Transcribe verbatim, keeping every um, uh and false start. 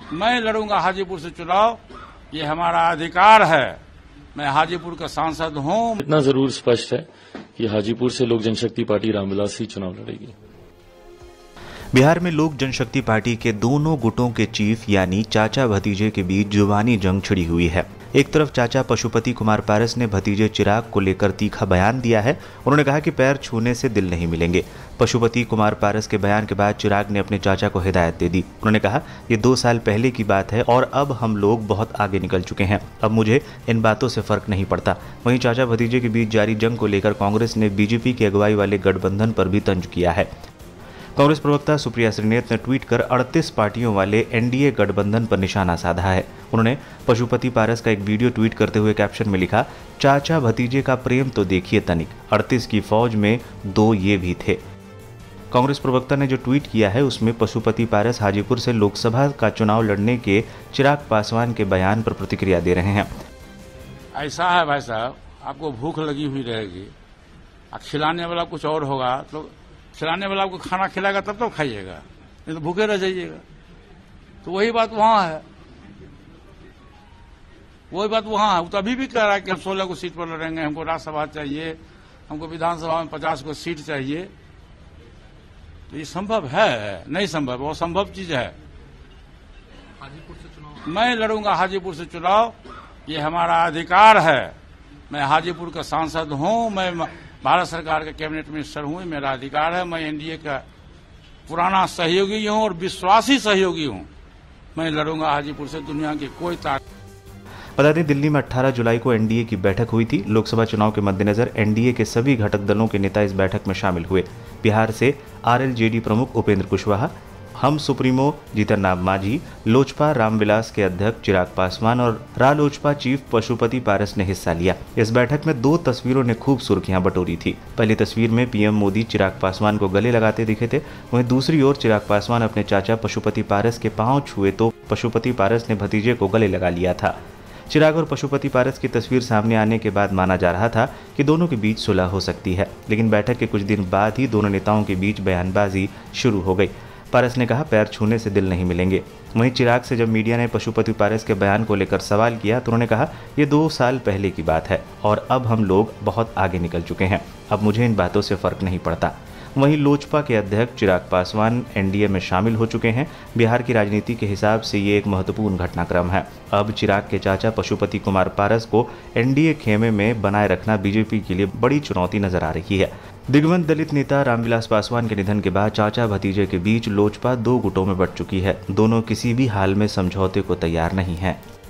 मैं लड़ूंगा हाजीपुर से चुनाव, ये हमारा अधिकार है। मैं हाजीपुर का सांसद हूं। इतना जरूर स्पष्ट है कि हाजीपुर से लोक जनशक्ति पार्टी रामविलास ही चुनाव लड़ेगी। बिहार में लोक जनशक्ति पार्टी के दोनों गुटों के चीफ यानी चाचा भतीजे के बीच जुबानी जंग छिड़ी हुई है। एक तरफ चाचा पशुपति कुमार पारस ने भतीजे चिराग को लेकर तीखा बयान दिया है। उन्होंने कहा कि पैर छूने से दिल नहीं मिलेंगे। पशुपति कुमार पारस के बयान के बाद चिराग ने अपने चाचा को हिदायत दे दी। उन्होंने कहा, ये दो साल पहले की बात है और अब हम लोग बहुत आगे निकल चुके हैं। अब मुझे इन बातों से फर्क नहीं पड़ता। वहीं चाचा भतीजे के बीच जारी जंग को लेकर कांग्रेस ने बीजेपी की अगुवाई वाले गठबंधन पर भी तंज किया है। कांग्रेस प्रवक्ता सुप्रिया श्रीनेत ने ट्वीट कर अड़तीस पार्टियों वाले एनडीए गठबंधन पर निशाना साधा है। उन्होंने पशुपति पारस का एक वीडियो ट्वीट करते हुए कैप्शन में लिखा, चाचा भतीजे का प्रेम तो देखिए तनिक, अड़तीस की फौज में दो ये भी थे। कांग्रेस प्रवक्ता ने जो ट्वीट किया है उसमें पशुपति पारस हाजीपुर से लोकसभा का चुनाव लड़ने के चिराग पासवान के बयान पर प्रतिक्रिया दे रहे हैं। ऐसा है भाई साहब, आपको भूख लगी हुई रहेगी, खिलाने वाला कुछ और होगा, तो खिलाने वाला आपको खाना खिलाएगा तब तो खाइएगा, नहीं तो भूखे रह जाइएगा। तो वही बात वहां है, वही बात वहां है। वो तो अभी भी कह रहा है कि हम सोलह को सीट पर लड़ेंगे, हमको राज्यसभा चाहिए, हमको विधानसभा में पचास को सीट चाहिए। तो ये संभव है? नहीं संभव, वो संभव चीज है। हाजीपुर से चुनाव मैं लड़ूंगा हाजीपुर से चुनाव, ये हमारा अधिकार है। मैं हाजीपुर का सांसद हूं, मैं भारत सरकार के कैबिनेट मिनिस्टर हूं, मेरा अधिकार है। मैं एनडीए का पुराना सहयोगी हूं और विश्वासी सहयोगी हूं। मैं लड़ूंगा हाजीपुर से, दुनिया की कोई ताकत। बता दें, दिल्ली में अठारह जुलाई को एनडीए की बैठक हुई थी। लोकसभा चुनाव के मद्देनजर एनडीए के सभी घटक दलों के नेता इस बैठक में शामिल हुए। बिहार से आरएलजेडी प्रमुख उपेंद्र कुशवाहा, हम सुप्रीमो जीतन राम मांझी, लोजपा रामविलास के अध्यक्ष चिराग पासवान और रालोजपा चीफ पशुपति पारस ने हिस्सा लिया। इस बैठक में दो तस्वीरों ने खूब सुर्खियां बटोरी थी। पहली तस्वीर में पीएम मोदी चिराग पासवान को गले लगाते दिखे थे। वहीं दूसरी ओर चिराग पासवान अपने चाचा पशुपति पारस के पांव छुए तो पशुपति पारस ने भतीजे को गले लगा लिया था। चिराग और पशुपति पारस की तस्वीर सामने आने के बाद माना जा रहा था कि दोनों के बीच सुलह हो सकती है, लेकिन बैठक के कुछ दिन बाद ही दोनों नेताओं के बीच बयानबाजी शुरू हो गई। पारस ने कहा, पैर छूने से दिल नहीं मिलेंगे। वहीं चिराग से जब मीडिया ने पशुपति पारस के बयान को लेकर सवाल किया तो उन्होंने कहा, ये दो साल पहले की बात है और अब हम लोग बहुत आगे निकल चुके हैं। अब मुझे इन बातों से फर्क नहीं पड़ता। वहीं लोजपा के अध्यक्ष चिराग पासवान एनडीए में शामिल हो चुके हैं। बिहार की राजनीति के हिसाब से ये एक महत्वपूर्ण घटनाक्रम है। अब चिराग के चाचा पशुपति कुमार पारस को एनडीए खेमे में बनाए रखना बीजेपी के लिए बड़ी चुनौती नजर आ रही है। दिग्गज दलित नेता रामविलास पासवान के निधन के बाद चाचा भतीजे के बीच लोजपा दो गुटों में बंट चुकी है। दोनों किसी भी हाल में समझौते को तैयार नहीं है।